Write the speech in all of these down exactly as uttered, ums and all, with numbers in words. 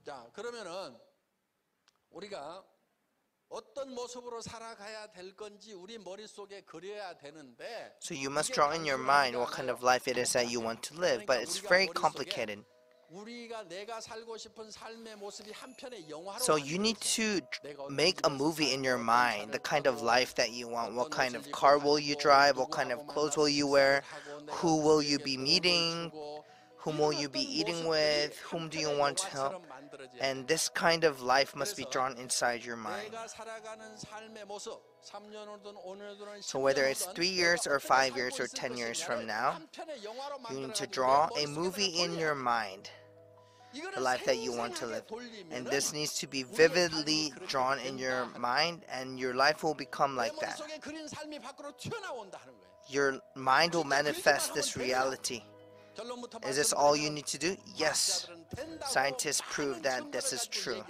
자, 그러면은 우리가 어떤 모습으로 살아가야 될 건지 우리 머릿속에 그려야 되는데 So you must draw in your mind what kind of life it is that you want to live, but it's very complicated. 우리가 내가 살고 싶은 삶의 모습이 한편의 영화로 So you need to make a movie in your mind, the kind of life that you want. What kind of car will you drive? What kind of clothes will you wear? Who will you be meeting? Whom will you be eating with? Whom do you want to help? And this kind of life must be drawn inside your mind. So whether it's three years or five years or ten years from now, you need to draw a movie in your mind, the life that you want to live. And this needs to be vividly drawn in your mind, and your life will become like that. Your mind will manifest this reality. Is this all you need to do? Yes. Scientists prove that this is true.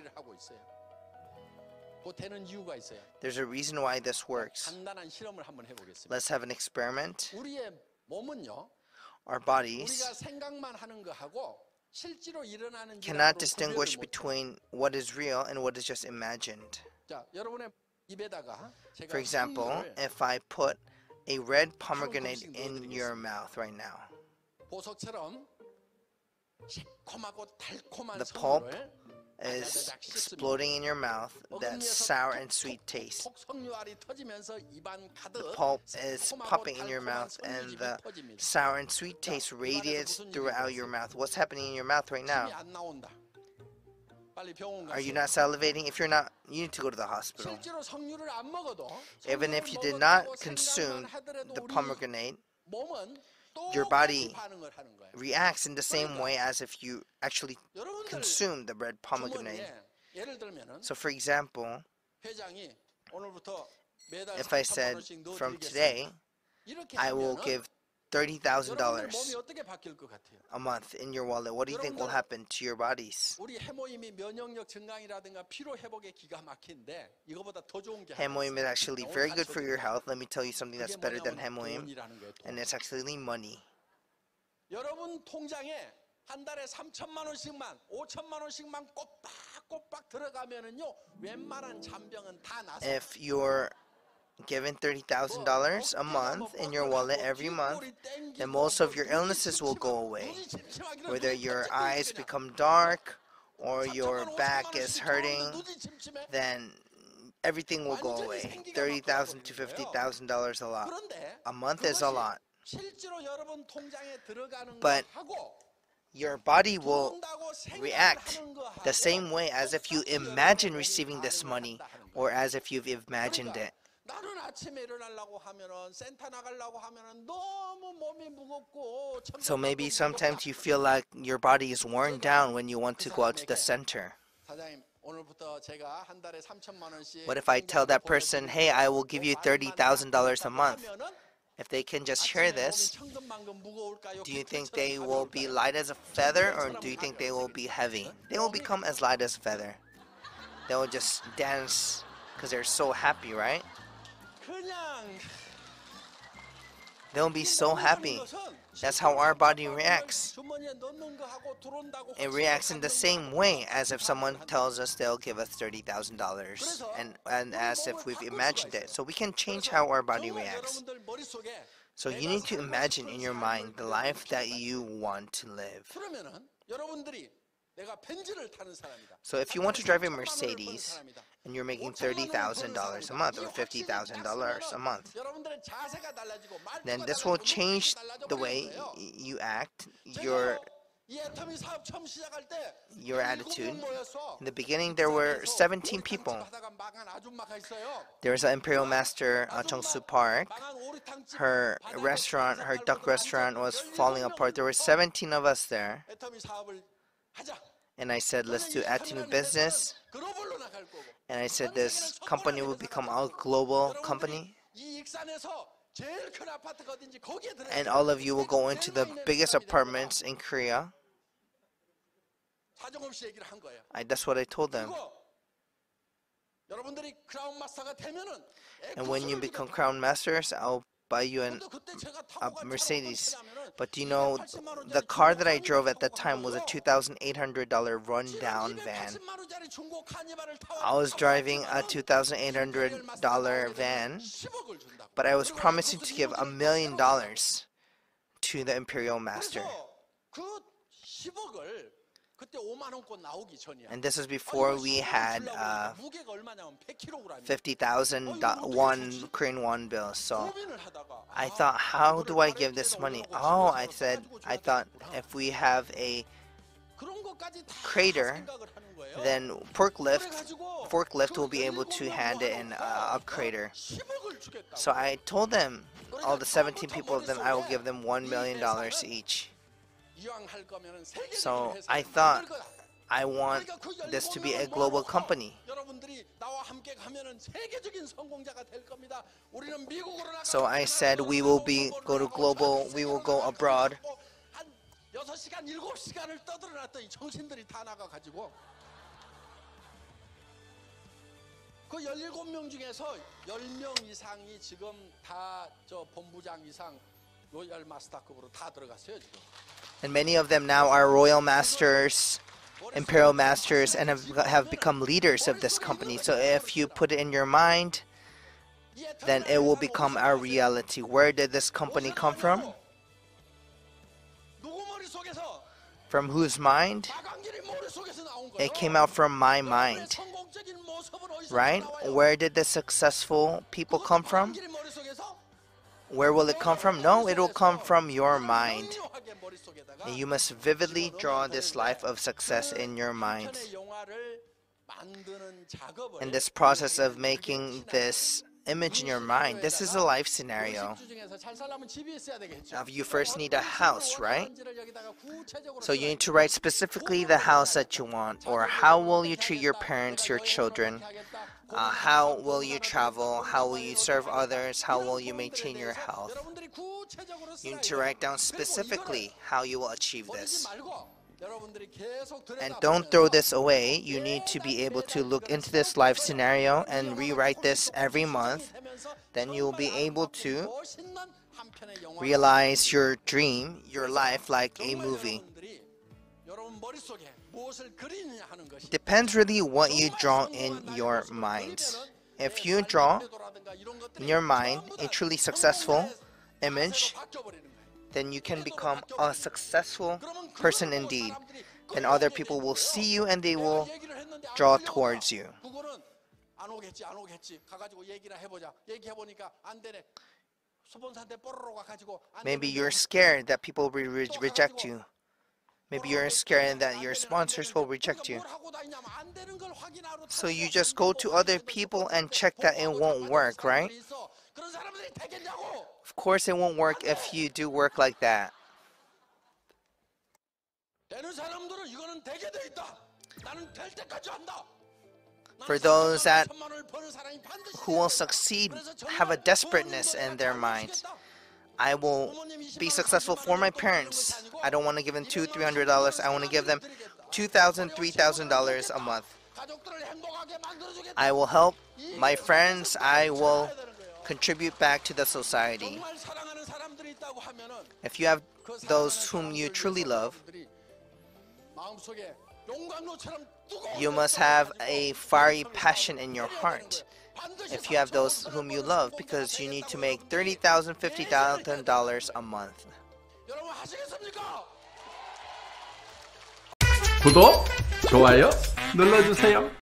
There's a reason why this works. Let's have an experiment. Our bodies cannot distinguish between what is real and what is just imagined. For example, if I put a red pomegranate in your mouth right now, the pulp is exploding in your mouth, that sour and sweet taste. The pulp is popping in your mouth and the sour and sweet taste radiates throughout your mouth. What's happening in your mouth right now? Are you not salivating? If you're not, you need to go to the hospital. Even if you did not consume the pomegranate, your body reacts in the same way as if you actually consume the red pomegranate. So for example, if I said, from today, I will give thirty thousand dollars a month in your wallet, what do you think will happen to your bodies? Hemoim is actually very good for your health. Let me tell you something that's better than hemoim, and it's actually money. 여러분 통장에 한 달에 삼천만 원씩만, 오천만 원씩만 꼬박꼬박 들어가면은요, 웬만한 잔병은 다 나서. If you're given thirty thousand dollars a month in your wallet every month, then most of your illnesses will go away. Whether your eyes become dark or your back is hurting, then everything will go away. thirty thousand to fifty thousand dollars a lot. A month is a lot. But your body will react the same way as if you imagine receiving this money or as if you've imagined it. So maybe sometimes you feel like your body is worn down when you want to go out to the center. What if I tell that person, hey, I will give you thirty thousand dollars a month? If they can just hear this, do you think they will be light as a feather, or do you think they will be heavy? They will become as light as a feather. They will just dance because they're so happy, right? They'll be so happy. That's how our body reacts. It reacts in the same way as if someone tells us they'll give us thirty thousand dollars, and, and as if we've imagined it. So we can change how our body reacts. So you need to imagine in your mind the life that you want to live. So if you want to drive a Mercedes and you're making thirty thousand dollars a month or fifty thousand dollars a month, then this will change the way you act, your your attitude. In the beginning, there were seventeen people. There was an Imperial Master, uh, Chungsu Park. Her restaurant, her duck restaurant was falling apart. There were seventeen of us there. And I said, let's do Atomy business. And I said, this company will become a global company. And all of you will go into the biggest apartments in Korea. I, that's what I told them. And when you become Crown Masters, I'll buy you an, 근데 그때 제가 타고 a 간 차가 Mercedes. 어떤 But do you 차냐면은 know 이백팔십만 원짜리 the car 중고 that I 카니발을 drove at the 타고 time was a 간 two 거예요. thousand eight hundred dollars rundown 지금 van. 이백팔십만 원짜리 중고 카니발을 타고 I was 타고 driving a 갔지만은 two thousand eight hundred dollars van, but I was promising to give a million dollars to the Imperial Master. 그래서 그 십억을 그때 오만 원권 나오기 전이야. And this was before we had uh, 무게가 얼마냐면 백 킬로그램. fifty thousand won Korean won bills. So 고민을 하다가 I thought, how do I give this money? Oh, I said, I thought if we have a 그런 것까지 다 crater, 생각을 하는 거예요. then forklift, 그래가지고 forklift will 그 be able to hand it in a, a crater. 십억을 주겠다고. So I told them, all the seventeen people of them, I will give them one million dollars each. 이왕 할 거면은 세계적인 So 회사를 I thought, 만들 거다. I want 그러니까 그 this to be 열일곱 a 명을 global 모아놓고 company. 여러분들이 나와 함께 가면은 세계적인 성공자가 될 겁니다. 우리는 미국으로 나가고 So I said we will be go to global, we will go abroad. 한 여섯 시간 일곱 시간을 떠들어놨더니 정신들이 다 나가가지고 그 열일곱 명 중에서 열 명 이상이 지금 다 저 본부장 이상 로얄 마스터급으로 다 들어갔어요 지금. And many of them now are royal masters, imperial masters, and have, have become leaders of this company. So if you put it in your mind, then it will become our reality. Where did this company come from? 누구 머릿속에서? From whose mind? 박광길이 머릿속에서 나온 거예요. It came out from my mind, 성공적인 모습은 어디서 right? 나와요? Where did the successful people come from? 박광길이 머릿속에서? Where will it come from? No, it will come from your mind. 명료하게 머릿속에다가 And you must vividly draw this life of success in your mind. 한편의 영화를 만드는 작업을 In this process of making this image in your mind, this is a life scenario. 집 중에서 잘 살려면 집이 있어야 되겠죠. Now, you first need a house, right? 원하는지를 여기다가 구체적으로 So you need to write specifically the house that you want, or how will you treat your parents, your children, uh, how will you travel, how will you serve others, how will you maintain your health. 여러분들이 구체적으로 You need 써야 to 돼요. write down specifically how you will achieve 버리지 this. 말고 여러분들이 계속 And 들여다보면서 don't throw this away. You need to be able to look into this life scenario and rewrite this every month. Then you'll be able to 멋있는 한편의 영화가 realize your dream, your life like a 정말 movie. 여러분들이 여러분 머릿속에 무엇을 그리느냐 하는 것이 Depends really what you draw in your mind. If you draw in your mind a truly successful image, then you can become a successful person indeed. Then other people will see you and they will draw towards you. 그거는 안 오겠지 안 오겠지 가가지고 얘기나 해보자 얘기해보니까 안 되네 스폰서한테 뽀로로 가가지고 안 Maybe 되는데 you're scared that people will re- 또 reject 가가지고 you. Maybe you're scared that your sponsors will reject you. 뭘 하고 다니냐면 안 되는 걸 확인하러 So you 타고 just go to other people and check that it won't work, right? 있어. 그런 사람들이 되겠냐고. Of course it won't work if you do work like that. 되는 사람들은 이거는 되게 돼 있다. 나는 될 때까지 한다. For those that 천만 원을 버는 사람이 반드시 who will succeed have a desperateness in their mind. I will be successful for my parents. I don't want to give them two, three hundred dollars. I want to give them two thousand, three thousand dollars a month. 가족들을 행복하게 만들어주겠다. I will help my friends. I will contribute back to the society. 정말 사랑하는 사람들이 있다고 하면은 If you have 그 사랑하는 those whom you 사람들 truly 위해서 love, 여러분들이 마음속에 용광로처럼 뜨거운 you must have a fiery passion in your heart. If you have those whom you love, because you need to make thirty thousand, fifty thousand dollars a month. 여러분 하시겠습니까? 구독, 좋아요 눌러주세요.